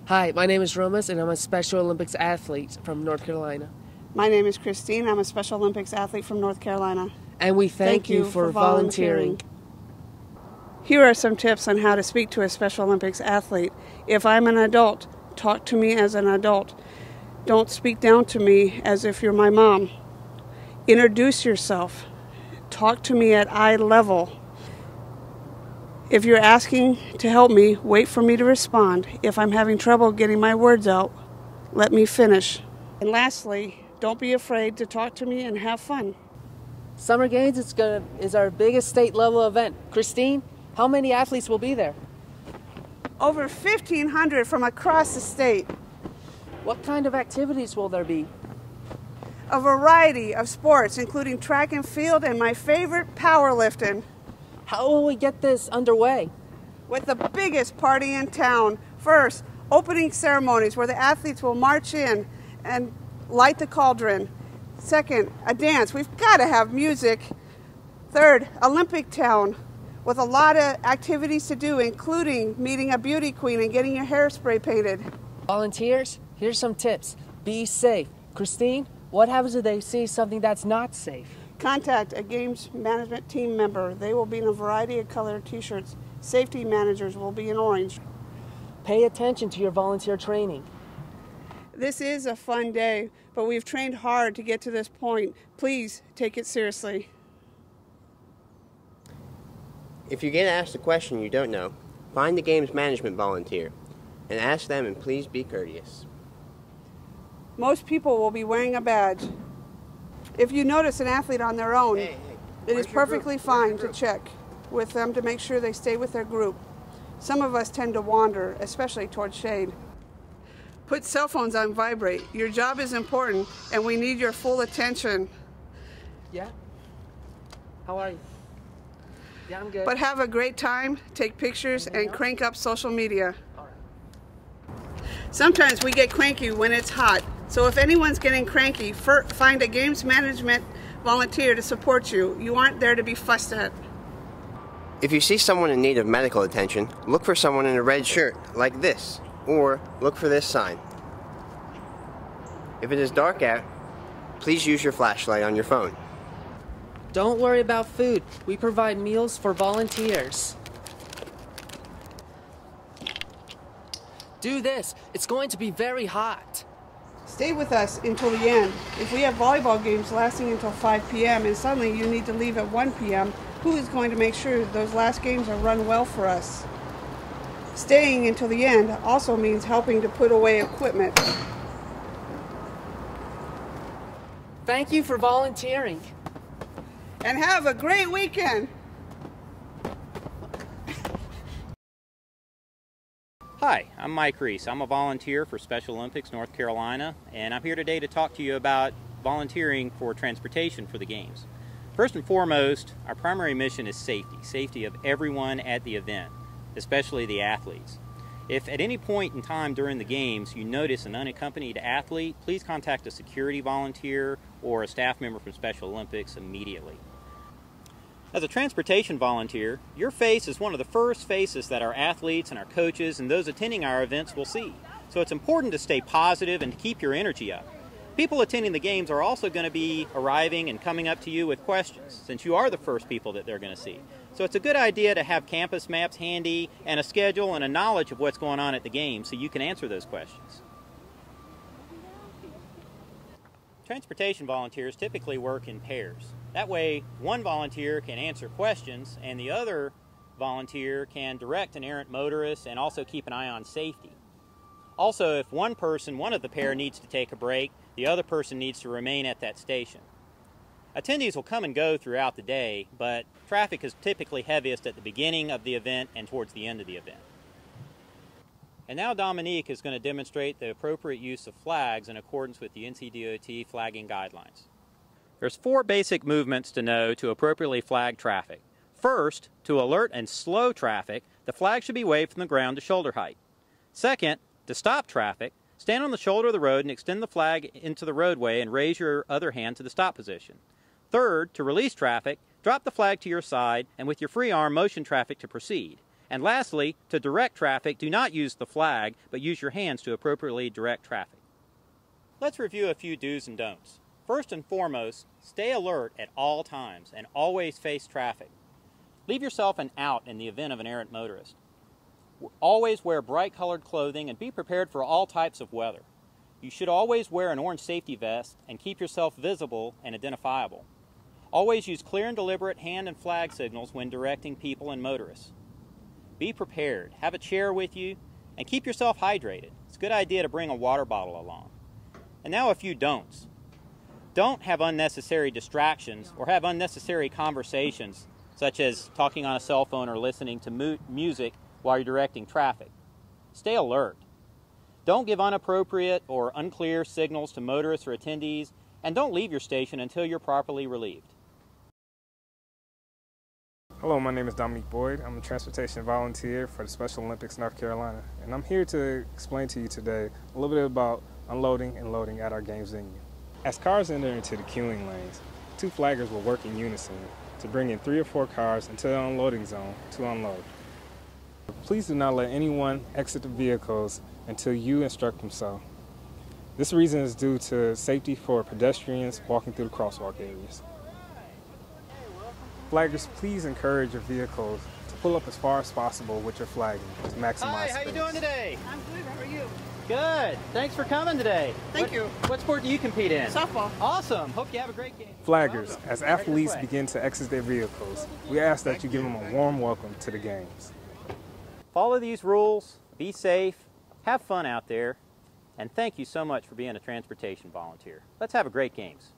Hi, my name is Romas, and I'm a Special Olympics athlete from North Carolina. My name is Christine. I'm a Special Olympics athlete from North Carolina. And we thank you for volunteering. Here are some tips on how to speak to a Special Olympics athlete. If I'm an adult, talk to me as an adult. Don't speak down to me as if you're my mom. Introduce yourself. Talk to me at eye level. If you're asking to help me, wait for me to respond. If I'm having trouble getting my words out, let me finish. And lastly, don't be afraid to talk to me and have fun. Summer Games is our biggest state level event. Christine, how many athletes will be there? Over 1,500 from across the state. What kind of activities will there be? A variety of sports, including track and field and my favorite, powerlifting. How will we get this underway? With the biggest party in town. First, opening ceremonies where the athletes will march in and light the cauldron. Second, a dance. We've got to have music. Third, Olympic Town with a lot of activities to do, including meeting a beauty queen and getting your hair spray painted. Volunteers, here's some tips. Be safe. Christine, what happens if they see something that's not safe? Contact a games management team member. They will be in a variety of colored t-shirts. Safety managers will be in orange. Pay attention to your volunteer training. This is a fun day, but we've trained hard to get to this point. Please take it seriously. If you get asked a question you don't know, find the games management volunteer and ask them, and please be courteous. Most people will be wearing a badge. If you notice an athlete on their own, it is perfectly fine to check with them to make sure they stay with their group. Some of us tend to wander, especially towards shade. Put cell phones on vibrate. Your job is important, and we need your full attention. Yeah? How are you? Yeah, I'm good. But have a great time, take pictures, and crank up social media. All right. Sometimes we get cranky when it's hot. So if anyone's getting cranky, find a games management volunteer to support you. You aren't there to be fussed at. If you see someone in need of medical attention, look for someone in a red shirt, like this, or look for this sign. If it is dark out, please use your flashlight on your phone. Don't worry about food. We provide meals for volunteers. Do this. It's going to be very hot. Stay with us until the end. If we have volleyball games lasting until 5 p.m. and suddenly you need to leave at 1 p.m., who is going to make sure those last games are run well for us? Staying until the end also means helping to put away equipment. Thank you for volunteering. And have a great weekend! Hi, I'm Mike Reese. I'm a volunteer for Special Olympics North Carolina, and I'm here today to talk to you about volunteering for transportation for the Games. First and foremost, our primary mission is safety of everyone at the event, especially the athletes. If at any point in time during the Games you notice an unaccompanied athlete, please contact a security volunteer or a staff member from Special Olympics immediately. As a transportation volunteer, your face is one of the first faces that our athletes and our coaches and those attending our events will see. So it's important to stay positive and to keep your energy up. People attending the Games are also going to be arriving and coming up to you with questions, since you are the first people that they're going to see. So it's a good idea to have campus maps handy and a schedule and a knowledge of what's going on at the Games so you can answer those questions. Transportation volunteers typically work in pairs. That way, one volunteer can answer questions and the other volunteer can direct an errant motorist and also keep an eye on safety. Also, if one of the pair needs to take a break, the other person needs to remain at that station. Attendees will come and go throughout the day, but traffic is typically heaviest at the beginning of the event and towards the end of the event. And now Dominique is going to demonstrate the appropriate use of flags in accordance with the NCDOT flagging guidelines. There's 4 basic movements to know to appropriately flag traffic. First, to alert and slow traffic, the flag should be waved from the ground to shoulder height. Second, to stop traffic, stand on the shoulder of the road and extend the flag into the roadway and raise your other hand to the stop position. Third, to release traffic, drop the flag to your side and with your free arm motion traffic to proceed. And lastly, to direct traffic, do not use the flag, but use your hands to appropriately direct traffic. Let's review a few do's and don'ts. First and foremost, stay alert at all times and always face traffic. Leave yourself an out in the event of an errant motorist. Always wear bright colored clothing and be prepared for all types of weather. You should always wear an orange safety vest and keep yourself visible and identifiable. Always use clear and deliberate hand and flag signals when directing people and motorists. Be prepared, have a chair with you, and keep yourself hydrated. It's a good idea to bring a water bottle along. And now a few don'ts. Don't have unnecessary distractions or have unnecessary conversations, such as talking on a cell phone or listening to music while you're directing traffic. Stay alert. Don't give inappropriate or unclear signals to motorists or attendees, and don't leave your station until you're properly relieved. Hello, my name is Dominique Boyd. I'm a transportation volunteer for the Special Olympics North Carolina, and I'm here to explain to you today a little bit about unloading and loading at our games venue. As cars enter into the queuing lanes, 2 flaggers will work in unison to bring in 3 or 4 cars into the unloading zone to unload. Please do not let anyone exit the vehicles until you instruct them so. This reason is due to safety for pedestrians walking through the crosswalk areas. Flaggers, please encourage your vehicles to pull up as far as possible with your flagging to maximize Hi, how space. you doing today? I'm good. How are you? Good. Thanks for coming today. Thank you. What sport do you compete in? Softball. Awesome. Hope you have a great game. Flaggers, Welcome. as Right this athletes way. begin to exit their vehicles, we ask that you give them a warm welcome to the games. Follow these rules, be safe, have fun out there, and thank you so much for being a transportation volunteer. Let's have a great games.